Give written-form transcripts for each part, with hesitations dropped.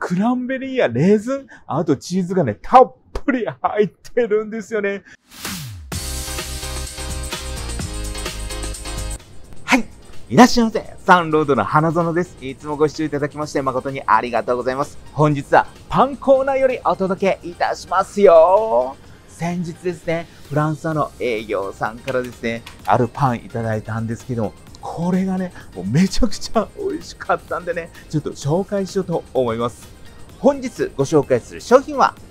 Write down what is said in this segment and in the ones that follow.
クランベリーやレーズン、あとチーズがね、たっぷり入ってるんですよね。はい。いらっしゃいませ。サンロードの花園です。いつもご視聴いただきまして誠にありがとうございます。本日はパンコーナーよりお届けいたしますよ。先日ですね、フランスの営業さんからですね、あるパンいただいたんですけども、これがね、もうめちゃくちゃ美味しかったんでね、ちょっと紹介しようと思います。本日ご紹介する商品は、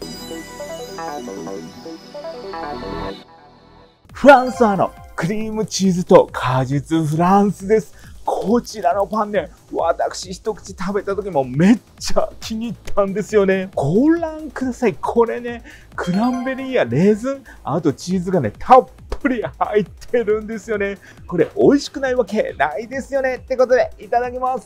フランスのクリームチーズと果実フランスです。こちらのパンね、私一口食べた時もめっちゃ気に入ったんですよね。ご覧ください。これね、クランベリーやレーズン、あとチーズがね、たっぷり入ってるんですよね。これ美味しくないわけないですよね。ってことで、いただきます。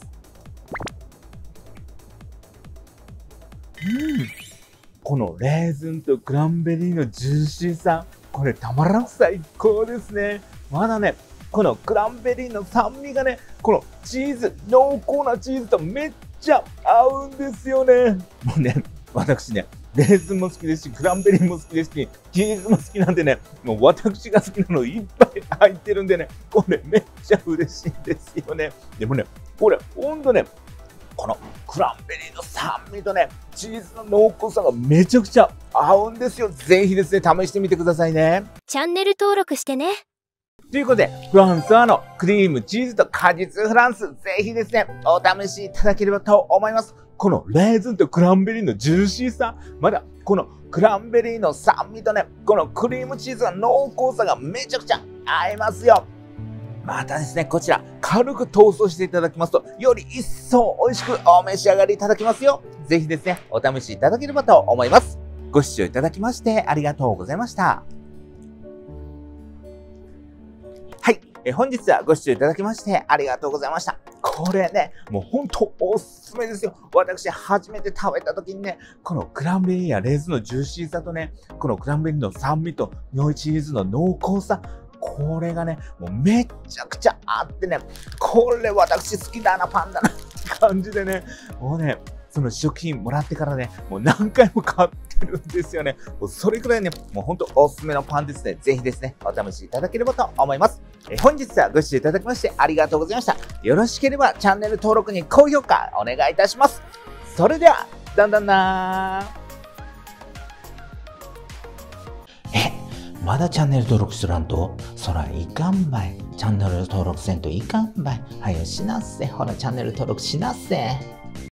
このレーズンとクランベリーのジューシーさ、これたまらん最高ですね。まだね、このクランベリーの酸味がね、このチーズ、濃厚なチーズとめっちゃ合うんですよね。もうね、私ね、レーズンも好きですし、クランベリーも好きですし、チーズも好きなんでね、もう私が好きなのいっぱい入ってるんでね、これめっちゃ嬉しいんですよね。でもね、これほんとね、このクランベリーの酸味とね、チーズの濃厚さがめちゃくちゃ合うんですよ。ぜひですね、試してみてくださいね。 チャンネル登録してね。 ということで、フランスのクリームチーズと果実フランス、ぜひですね、お試しいただければと思います。このレーズンとクランベリーのジューシーさ、まだこのクランベリーの酸味とね、このクリームチーズの濃厚さがめちゃくちゃ合いますよ。またですね、こちら軽くトーストしていただきますと、より一層美味しくお召し上がりいただけますよ。ぜひですね、お試しいただければと思います。ご視聴いただきましてありがとうございました。はい。本日はご視聴いただきましてありがとうございました。これね、もうほんとおすすめですよ。私初めて食べた時にね、このクランベリーやレーズンのジューシーさとね、このクランベリーの酸味とチーズの濃厚さ、これがね、もうめちゃくちゃあってね、これ私好きだな、パンだなって感じでね、もうね、その試食品もらってからね、もう何回も買ってるんですよね。もうそれくらいね、もうほんとおすすめのパンですね。ぜひですね、お試しいただければと思います。本日はご視聴いただきましてありがとうございました。よろしければチャンネル登録に高評価お願いいたします。それでは、だんだんなまだチャンネル登録しとらんと、そらいかんばい。チャンネル登録せんといかんばい。はよしなっせ。ほらチャンネル登録しなっせ。